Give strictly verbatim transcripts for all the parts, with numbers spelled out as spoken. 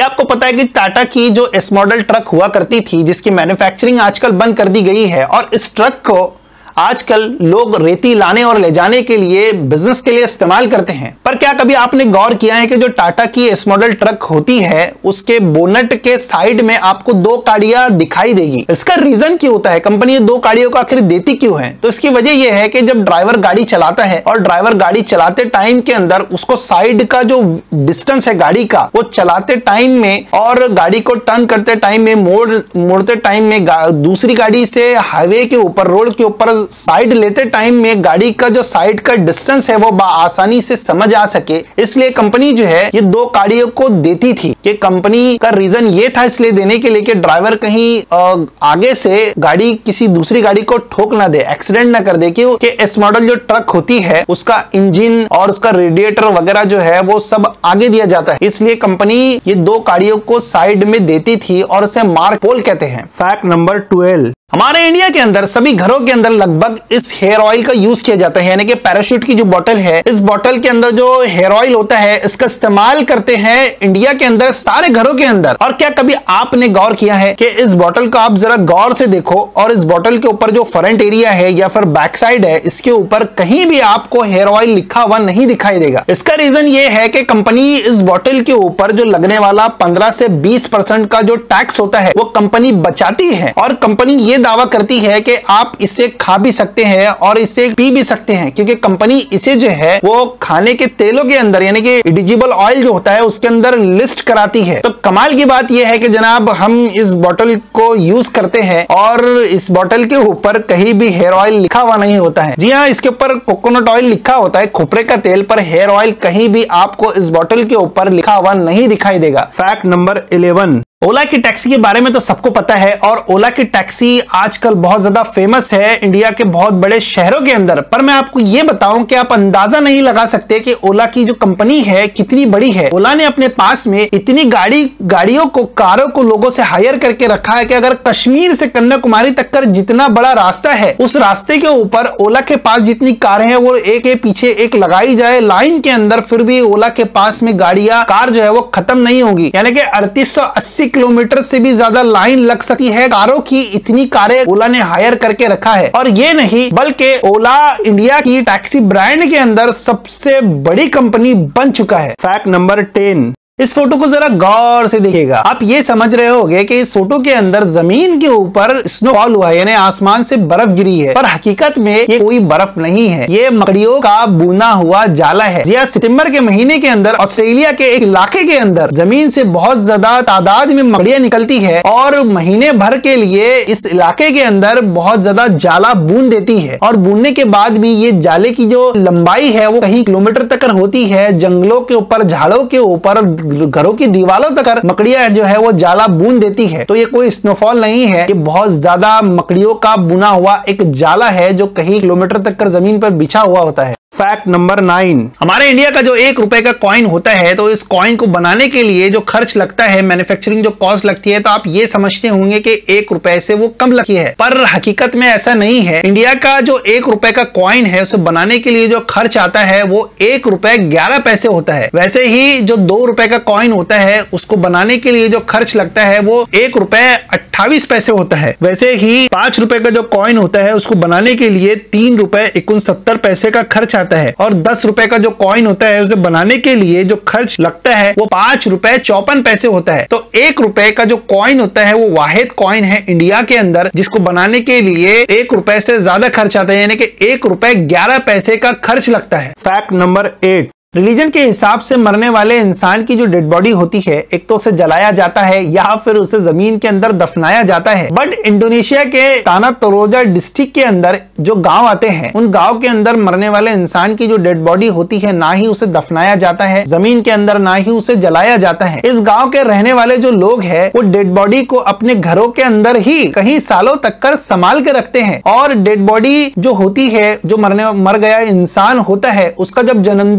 क्या आपको पता है कि टाटा की जो एस मॉडल ट्रक हुआ करती थी जिसकी मैन्युफैक्चरिंग आजकल बंद कर दी गई है और इस ट्रक को आजकल लोग रेती लाने और ले जाने के लिए बिजनेस के लिए इस्तेमाल करते हैं। पर क्या कभी आपने गौर किया है कि जो टाटा की एस मॉडल ट्रक होती है उसके बोनट के साइड में आपको दो काड़ियां दिखाई देगी। इसका रीजन क्या होता है, कंपनी ये दो काड़ियों को आखिर देती क्यों है? तो इसकी वजह यह है कि जब ड्राइवर गाड़ी चलाता है और ड्राइवर गाड़ी चलाते टाइम के अंदर उसको साइड का जो डिस्टेंस है गाड़ी का वो चलाते टाइम में और गाड़ी को टर्न करते टाइम में मोड़ मोड़ते टाइम में दूसरी गाड़ी से हाईवे के ऊपर रोड के ऊपर साइड लेते टाइम में गाड़ी का जो साइड का डिस्टेंस है वो आसानी से समझ आ सके, इसलिए कंपनी जो है ये दो गाड़ियों को देती थी। कि कंपनी का रीजन ये था इसलिए देने के लिए कि ड्राइवर कहीं आ, आगे से गाड़ी किसी दूसरी गाड़ी को ठोक ना दे, एक्सीडेंट ना कर दे। क्योंकि इस मॉडल जो ट्रक होती है उसका इंजन और उसका रेडिएटर वगैरह जो है वो सब आगे दिया जाता है, इसलिए कंपनी ये दो गाड़ियों को साइड में देती थी और उसे मार्क पोल कहते हैं। फैक्ट नंबर ट्वेल्व, हमारे इंडिया के अंदर सभी घरों के अंदर लगभग इस हेयर ऑयल का यूज किया जाता है, यानी कि पैराशूट की जो बोतल है, इस बोतल के अंदर जो हेयर ऑयल होता है इसका इस्तेमाल करते हैं इंडिया के अंदर सारे घरों के अंदर। और क्या कभी आपने गौर किया है कि इस बोतल को आप जरा गौर से देखो और इस बोतल के ऊपर जो फ्रंट एरिया है या फिर बैक साइड है इसके ऊपर कहीं भी आपको हेयर ऑयल लिखा हुआ नहीं दिखाई देगा। इसका रीजन ये है कि कंपनी इस बोतल के ऊपर जो लगने वाला पंद्रह से बीस परसेंट का जो टैक्स होता है वो कंपनी बचाती है और कंपनी ये दावा करती है कि आप इसे खा भी सकते हैं और इसे पी भी सकते हैं, क्योंकि कंपनी इसे जो है वो खाने के तेलों के अंदर यानी कि एडिजिबल ऑयल जो होता है उसके अंदर लिस्ट कराती है। तो कमाल की बात यह है कि जनाब हम इस बोतल को यूज करते हैं और इस बोतल के ऊपर कहीं भी हेयर ऑयल लिखा हुआ नहीं होता है। जी हाँ, इसके ऊपर कोकोनट ऑयल लिखा होता है, खोपरे का तेल, पर हेयर ऑयल कहीं भी आपको इस बोतल के ऊपर लिखा हुआ नहीं दिखाई देगा। फैक्ट नंबर इलेवन, ओला की टैक्सी के बारे में तो सबको पता है और ओला की टैक्सी आजकल बहुत ज्यादा फेमस है इंडिया के बहुत बड़े शहरों के अंदर। पर मैं आपको ये बताऊं कि आप अंदाजा नहीं लगा सकते कि ओला की जो कंपनी है कितनी बड़ी है। ओला ने अपने पास में इतनी गाड़ी गाड़ियों को कारों को लोगों से हायर करके रखा है कि अगर कश्मीर से कन्याकुमारी तक का जितना बड़ा रास्ता है उस रास्ते के ऊपर ओला के पास जितनी कारें हैं वो एक के पीछे एक लगाई जाए लाइन के अंदर, फिर भी ओला के पास में गाड़ियां कार जो है वो खत्म नहीं होगी। यानी कि अड़तीस सौ अस्सी किलोमीटर से भी ज्यादा लाइन लग सकती है कारों की, इतनी कारें ओला ने हायर करके रखा है। और ये नहीं बल्कि ओला इंडिया की टैक्सी ब्रांड के अंदर सबसे बड़ी कंपनी बन चुका है। फैक्ट नंबर टेन, इस फोटो को जरा गौर से देखिएगा। आप ये समझ रहे होंगे कि इस फोटो के अंदर जमीन के ऊपर स्नोफॉल हुआ है यानी आसमान से बर्फ गिरी है, पर हकीकत में ये कोई बर्फ नहीं है, ये मकड़ियों का बुना हुआ जाला है। जी सितंबर के महीने के अंदर ऑस्ट्रेलिया के एक इलाके के अंदर जमीन से बहुत ज्यादा तादाद में मकड़ियां निकलती है और महीने भर के लिए इस इलाके के अंदर बहुत ज्यादा जाला बून देती है और बूनने के बाद भी ये जाले की जो लंबाई है वो कई किलोमीटर तक होती है। जंगलों के ऊपर, झाड़ों के ऊपर, घरों की दीवारों तक मकड़ियां जो है वो जाला बून देती है। तो ये कोई स्नोफॉल नहीं है, ये बहुत ज्यादा मकड़ियों का बुना हुआ एक जाला है जो कई किलोमीटर तक कर जमीन पर बिछा हुआ होता है। फैक्ट नंबर नाइन, हमारे इंडिया का जो एक रुपए का कॉइन होता है तो इस कॉइन को बनाने के लिए जो खर्च लगता है, मैन्युफैक्चरिंग जो कॉस्ट लगती है, तो आप ये समझते होंगे कि एक रुपए से वो कम लगती है, पर हकीकत में ऐसा नहीं है। इंडिया का जो एक रुपए का कॉइन है उसे बनाने के लिए जो खर्च आता है वो एक रुपए ग्यारह पैसे होता है। वैसे ही जो दो रुपए का कॉइन होता है उसको बनाने के लिए जो खर्च लगता है वो एक रुपए अट्ठाईस पैसे होता है। वैसे ही पांच रुपए का जो कॉइन होता है उसको बनाने के लिए तीन रुपए इकसठ पैसे का खर्च आता है और दस रुपए का जो कॉइन होता है उसे बनाने के लिए जो खर्च लगता है वो पांच रुपए चौपन पैसे होता है। तो एक रुपए का जो कॉइन होता है वो वाहिद कॉइन है इंडिया के अंदर जिसको बनाने के लिए एक रुपए से ज्यादा खर्च आता है, यानी कि एक रुपए ग्यारह पैसे का खर्च लगता है। फैक्ट नंबर एट, रिलीजन के हिसाब से मरने वाले इंसान की जो डेड बॉडी होती है एक तो उसे जलाया जाता है या फिर उसे जमीन के अंदर दफनाया जाता है। बट इंडोनेशिया के ताना तोरोजा डिस्ट्रिक्ट के अंदर जो गांव आते हैं उन गांव के अंदर मरने वाले इंसान की जो डेड बॉडी होती है ना ही उसे दफनाया जाता है जमीन के अंदर, ना ही उसे जलाया जाता है। इस गाँव के रहने वाले जो लोग हैं वो डेड बॉडी को अपने घरों के अंदर ही कहीं सालों तक कर संभाल के रखते हैं और डेड बॉडी जो होती है, जो मरने मर गया इंसान होता है, उसका जब जन्मदिन होता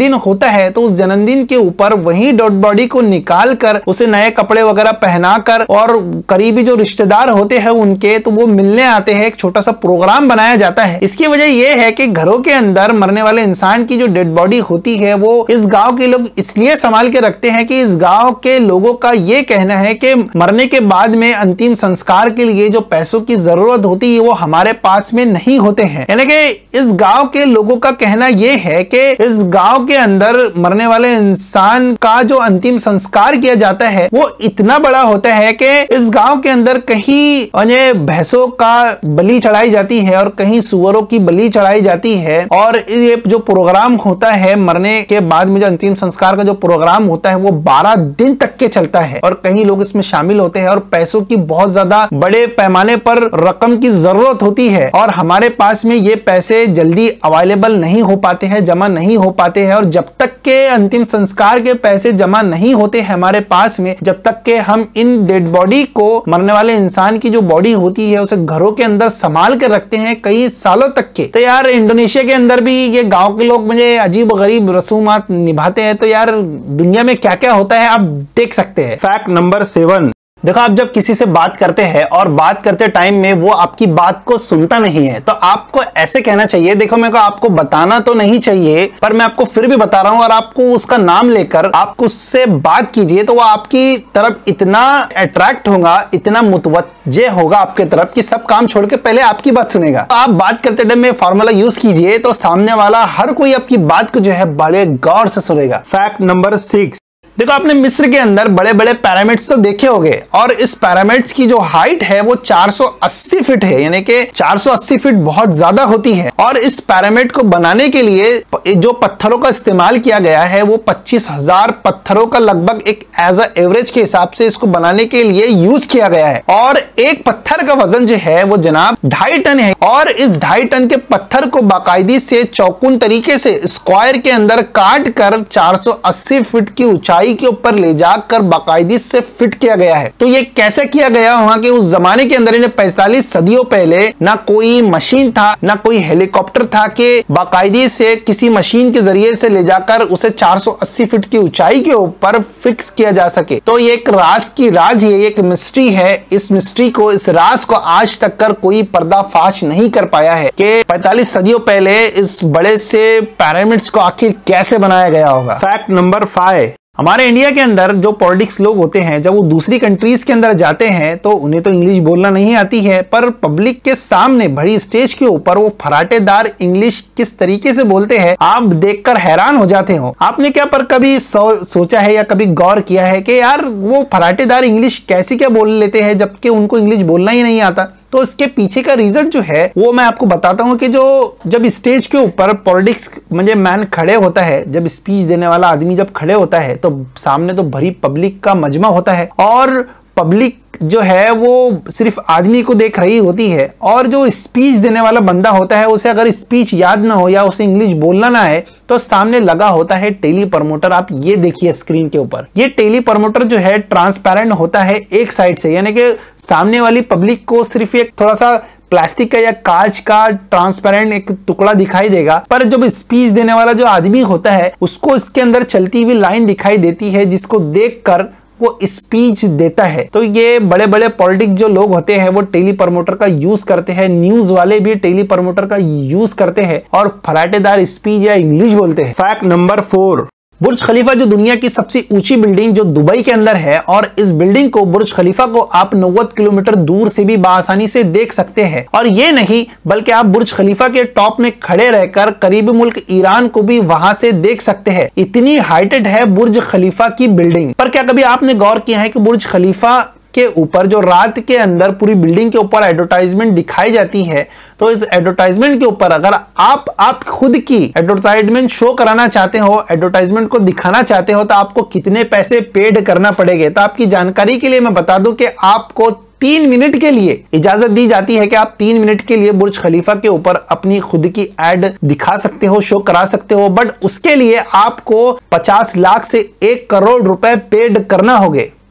होता है तो उस जन्मदिन के ऊपर वही डेड बॉडी को निकाल कर उसे नए कपड़े वगैरह पहनाकर और करीबी जो रिश्तेदार होते हैं उनके, तो वो मिलने आते हैं। एक छोटा सा प्रोग्राम बनाया जाता है। इसकी वजह यह है कि घरों के अंदर मरने वाले इंसान की जो डेड बॉडी होती है वो इस गांव के लोग इसलिए संभाल के रखते हैं कि इस गांव के लोगों का यह कहना है कि मरने के बाद में अंतिम संस्कार के लिए जो पैसों की जरूरत होती है वो हमारे पास में नहीं होते हैं। यानी कि इस गांव के लोगों का कहना यह है कि इस गांव के अंदर मरने वाले इंसान का जो अंतिम संस्कार किया जाता है वो इतना बड़ा होता है कि इस गांव के अंदर कहीं भैंसों का बलि चढ़ाई जाती है और कहीं सुअरों की बलि चढ़ाई जाती है। और ये जो प्रोग्राम होता है मरने के बाद में जो अंतिम संस्कार का जो प्रोग्राम होता है वो बारह दिन तक के चलता है और कहीं लोग इसमें शामिल होते हैं और पैसों की बहुत ज्यादा बड़े पैमाने पर रकम की जरूरत होती है और हमारे पास में ये पैसे जल्दी अवेलेबल नहीं हो पाते हैं, जमा नहीं हो पाते हैं। और जब तक के अंतिम संस्कार के पैसे जमा नहीं होते हैं हमारे पास में, जब तक के हम इन डेड बॉडी को, मरने वाले इंसान की जो बॉडी होती है उसे घरों के अंदर संभाल कर रखते हैं कई सालों तक के। तो यार इंडोनेशिया के अंदर भी ये गांव के लोग मुझे अजीब गरीब रसूमात निभाते हैं। तो यार दुनिया में क्या क्या होता है आप देख सकते हैं। फैक्ट नंबर सेवन, देखो आप जब किसी से बात करते हैं और बात करते टाइम में वो आपकी बात को सुनता नहीं है तो आपको ऐसे कहना चाहिए, देखो मेरे को आपको बताना तो नहीं चाहिए पर मैं आपको फिर भी बता रहा हूं और आपको उसका नाम लेकर आप उससे बात कीजिए तो वो आपकी तरफ इतना अट्रैक्ट होगा, इतना मुतवज्जे होगा आपके तरफ कि सब काम छोड़ के पहले आपकी बात सुनेगा। तो आप बात करते टाइम में फॉर्मूला यूज कीजिए तो सामने वाला हर कोई आपकी बात को जो है बड़े गौर से सुनेगा। फैक्ट नंबर सिक्स, देखो आपने मिस्र के अंदर बड़े बड़े पिरामिड्स तो देखे होंगे और इस पिरामिड्स की जो हाइट है वो चार सौ अस्सी फीट है, यानी कि चार सौ अस्सी फीट बहुत ज्यादा होती है। और इस पिरामिड को बनाने के लिए जो पत्थरों का इस्तेमाल किया गया है वो पच्चीस हजार पत्थरों का लगभग एक एज अ एवरेज के हिसाब से इसको बनाने के लिए यूज किया गया है। और एक पत्थर का वजन जो है वो जनाब ढाई टन है और इस ढाई टन के पत्थर को बाकायदी से चौकुन तरीके से स्क्वायर के अंदर काट कर चार सौ अस्सी फीट की ऊंचाई के ऊपर ले जाकर बाकायदी से फिट किया गया है। तो ये कैसे किया गया वहां के उस जमाने के अंदर पैंतालीस सदियों पहले ना कोई मशीन था ना कोई हेलीकॉप्टर था कि बाकायदी से किसी मशीन के जरिए से ले जाकर उसे चार सौ अस्सी फीट की ऊंचाई के ऊपर फिक्स किया जा सके। तो ये एक राज की राज है, एक मिस्ट्री है। इस मिस्ट्री को, इस राज को आज तक कर कोई पर्दाफाश नहीं कर पाया है कि पैंतालीस सदियों पहले इस बड़े से पिरामिड्स को आखिर कैसे बनाया गया होगा। फैक्ट नंबर फाइव, हमारे इंडिया के अंदर जो पॉलिटिक्स लोग होते हैं जब वो दूसरी कंट्रीज के अंदर जाते हैं तो उन्हें तो इंग्लिश बोलना नहीं आती है पर पब्लिक के सामने बड़ी स्टेज के ऊपर वो फराटेदार इंग्लिश किस तरीके से बोलते हैं आप देखकर हैरान हो जाते हो। आपने क्या पर कभी सो, सोचा है या कभी गौर किया है कि यार वो फराटेदार इंग्लिश कैसी क्या बोल लेते हैं जबकि उनको इंग्लिश बोलना ही नहीं आता। तो इसके पीछे का रीजन जो है वो मैं आपको बताता हूं कि जो जब स्टेज के ऊपर पॉलिटिक्स म्हणजे मैन खड़े होता है, जब स्पीच देने वाला आदमी जब खड़े होता है तो सामने तो भरी पब्लिक का मजमा होता है और पब्लिक जो है वो सिर्फ आदमी को देख रही होती है और जो स्पीच देने वाला बंदा होता है उसे अगर स्पीच याद ना हो या उसे इंग्लिश बोलना ना है तो सामने लगा होता है टेली प्रमोटर। आप ये देखिए स्क्रीन के ऊपर, ये टेली प्रमोटर जो है ट्रांसपेरेंट होता है एक साइड से, यानी कि सामने वाली पब्लिक को सिर्फ एक थोड़ा सा प्लास्टिक का या कांच का ट्रांसपेरेंट एक टुकड़ा दिखाई देगा पर जब स्पीच देने वाला जो आदमी होता है उसको इसके अंदर चलती हुई लाइन दिखाई देती है जिसको देखकर वो स्पीच देता है। तो ये बड़े बड़े पॉलिटिक्स जो लोग होते हैं वो टेली प्रमोटर का यूज करते हैं, न्यूज वाले भी टेली प्रमोटर का यूज करते हैं और फराटेदार स्पीच या इंग्लिश बोलते हैं। Fact number four, Burj Khalifa जो दुनिया की सबसे ऊंची बिल्डिंग जो दुबई के अंदर है और इस बिल्डिंग को, बुर्ज खलीफा को आप नब्बे किलोमीटर दूर से भी बासानी से देख सकते हैं। और ये नहीं बल्कि आप बुर्ज खलीफा के टॉप में खड़े रहकर करीबी मुल्क ईरान को भी वहां से देख सकते हैं। इतनी हाइटेड है बुर्ज खलीफा की बिल्डिंग। पर क्या कभी आपने गौर किया है कि बुर्ज खलीफा के ऊपर जो रात के अंदर पूरी बिल्डिंग के ऊपर एडवर्टाइजमेंट दिखाई जाती है तो इस एडवर्टाइजमेंट के ऊपर अगर आप आप खुद की एडवर्टाइजमेंट शो कराना चाहते हो, एडवर्टाइजमेंट को दिखाना चाहते हो तो आपको कितने पैसे पेड करना पड़ेंगे। तो आपकी जानकारी के लिए मैं बता दूं कि आपको तीन मिनट के लिए इजाजत दी जाती है कि आप तीन मिनट के लिए बुर्ज खलीफा के ऊपर अपनी खुद की एड दिखा सकते हो, शो करा सकते हो, बट उसके लिए आपको पचास लाख से एक करोड़ रुपए पेड करना होंगे।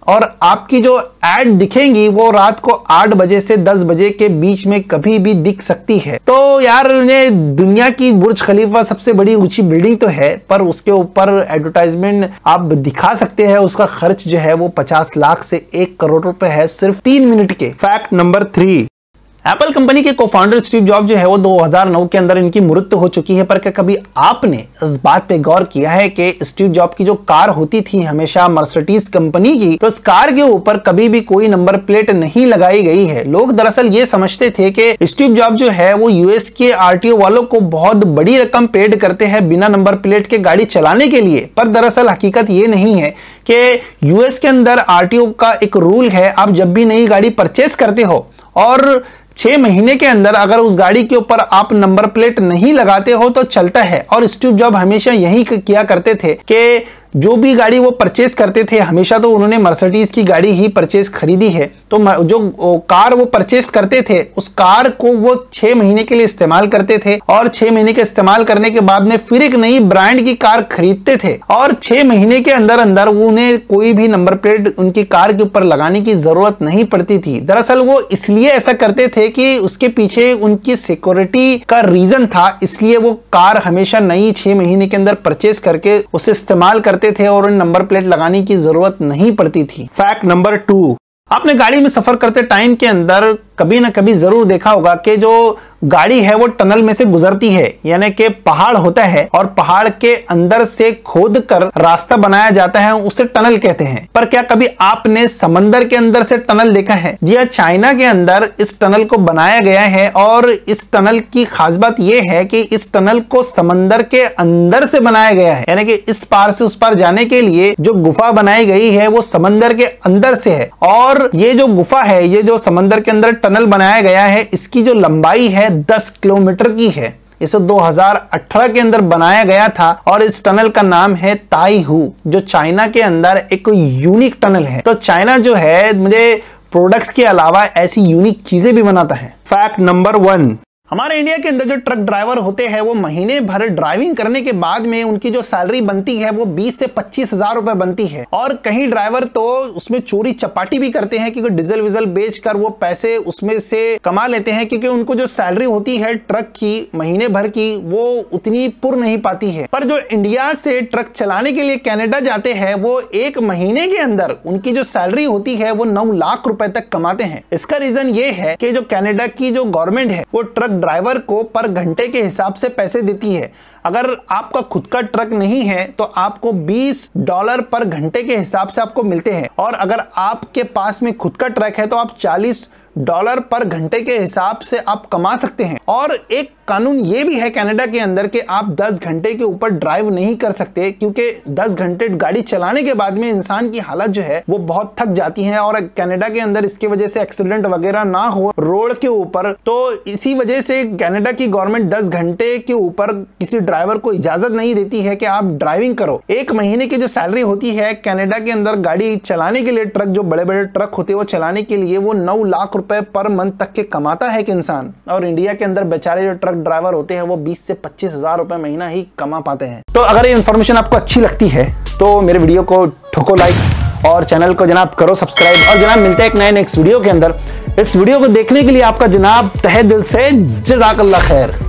और आपकी जो एड दिखेंगी वो रात को आठ बजे से दस बजे के बीच में कभी भी दिख सकती है। तो यार ने दुनिया की बुर्ज खलीफा सबसे बड़ी ऊंची बिल्डिंग तो है, पर उसके ऊपर एडवर्टाइजमेंट आप दिखा सकते हैं, उसका खर्च जो है वो पचास लाख से एक करोड़ रुपए है सिर्फ तीन मिनट के। Fact number three, Apple company के को-फाउंडर स्टीव जॉब जो है वो दो हज़ार नौ के अंदर इनकी मृत्यु हो चुकी है, पर क्या कभी आपने इस बात पे गौर किया है कि स्टीव जॉब की जो कार होती थी हमेशा मर्सिडीज कंपनी की, तो इस कार के ऊपर कभी भी कोई नंबर प्लेट नहीं लगाई गई है। लोग दरअसल ये समझते थे कि स्टीव जॉब जो है वो यूएस के आरटीओ वालों को बहुत बड़ी रकम पेड करते हैं बिना नंबर प्लेट के गाड़ी चलाने के लिए, पर दरअसल हकीकत ये नहीं है कि यूएस के अंदर आरटीओ का एक रूल है, आप जब भी नई गाड़ी परचेस करते हो और छह महीने के अंदर अगर उस गाड़ी के ऊपर आप नंबर प्लेट नहीं लगाते हो तो चलता है। और स्टीव जॉब हमेशा यही किया करते थे कि जो भी गाड़ी वो परचेस करते थे, हमेशा तो उन्होंने मर्सिडीज की गाड़ी ही परचेस खरीदी है, तो जो कार वो परचेस करते थे उस कार को वो छह महीने के लिए इस्तेमाल करते थे और छह महीने के इस्तेमाल करने के बाद में फिर एक नई ब्रांड की कार खरीदते थे और छह महीने के अंदर अंदर उन्हें कोई भी नंबर प्लेट उनकी कार के ऊपर लगाने की जरूरत नहीं पड़ती थी। दरअसल वो इसलिए ऐसा करते थे कि उसके पीछे उनकी सिक्योरिटी का रीजन था, इसलिए वो कार हमेशा नई छह महीने के अंदर परचेस करके उसे इस्तेमाल करते थे और उन नंबर प्लेट लगाने की जरूरत नहीं पड़ती थी। फैक्ट नंबर टू, आपने गाड़ी में सफर करते टाइम के अंदर कभी ना कभी जरूर देखा होगा कि जो गाड़ी है वो टनल में से गुजरती है, यानी कि पहाड़ होता है और पहाड़ के अंदर से खोद कर रास्ता बनाया जाता है, उसे टनल कहते हैं। पर क्या कभी आपने समंदर के अंदर से टनल देखा है? जी हाँ, चाइना के अंदर इस टनल को बनाया गया है और इस टनल की खास बात यह है कि इस टनल को समंदर के अंदर से बनाया गया है, यानी कि इस पार से उस पार जाने के लिए जो गुफा बनाई गई है वो समंदर के अंदर से है। और ये जो गुफा है, ये जो समंदर के अंदर टनल बनाया गया है, इसकी जो लंबाई है दस किलोमीटर की है। इसे दो हज़ार अठारह के अंदर बनाया गया था और इस टनल का नाम है ताई हू, जो चाइना के अंदर एक यूनिक टनल है। तो चाइना जो है मुझे प्रोडक्ट्स के अलावा ऐसी यूनिक चीजें भी बनाता है। फैक्ट नंबर वन, हमारे इंडिया के अंदर जो ट्रक ड्राइवर होते हैं वो महीने भर ड्राइविंग करने के बाद में उनकी जो सैलरी बनती है वो बीस से पच्चीस हजार रुपए बनती है। और कई ड्राइवर तो उसमें चोरी चपाटी भी करते हैं क्योंकि डीजल विजल बेचकर वो पैसे उसमें से कमा लेते हैं, क्योंकि उनको जो सैलरी होती है ट्रक की महीने भर की वो उतनी पुर नहीं पाती है। पर जो इंडिया से ट्रक चलाने के लिए कनाडा जाते हैं वो एक महीने के अंदर उनकी जो सैलरी होती है वो नौ लाख रुपए तक कमाते हैं। इसका रीजन ये है कि जो कनाडा की जो गवर्नमेंट है वो ट्रक ड्राइवर को पर घंटे के हिसाब से पैसे देती है। अगर आपका खुद का ट्रक नहीं है तो आपको बीस डॉलर पर घंटे के हिसाब से आपको मिलते हैं, और अगर आपके पास में खुद का ट्रक है तो आप चालीस डॉलर पर घंटे के हिसाब से आप कमा सकते हैं। और एक कानून ये भी है कनाडा के अंदर कि आप दस घंटे के ऊपर ड्राइव नहीं कर सकते, क्योंकि दस घंटे गाड़ी चलाने के बाद में इंसान की हालत जो है वो बहुत थक जाती है और कनाडा के अंदर इसकी वजह से एक्सीडेंट वगैरह ना हो रोड के ऊपर। तो इसी वजह से कनाडा की गवर्नमेंट दस घंटे के ऊपर किसी ड्राइवर को इजाजत नहीं देती है कि आप ड्राइविंग करो। एक महीने की जो सैलरी होती है कनाडा के अंदर गाड़ी चलाने के लिए, ट्रक जो बड़े बड़े ट्रक होते हैं वो चलाने के लिए, वो नौ लाख रुपए पर मंथ तक के कमाता है एक इंसान। और इंडिया के अंदर बेचारे जो ट्रक ड्राइवर होते हैं वो बीस से पच्चीस हजार रुपए महीना ही कमा पाते हैं। तो अगर ये इंफॉर्मेशन आपको अच्छी लगती है तो मेरे वीडियो को ठोको लाइक और चैनल को जनाब करो सब्सक्राइब। और जनाब मिलते हैं एक नए नेक्स्ट वीडियो के अंदर। इस वीडियो को देखने के लिए आपका जनाब तहे दिल से जज़ाकल्लाह खैर।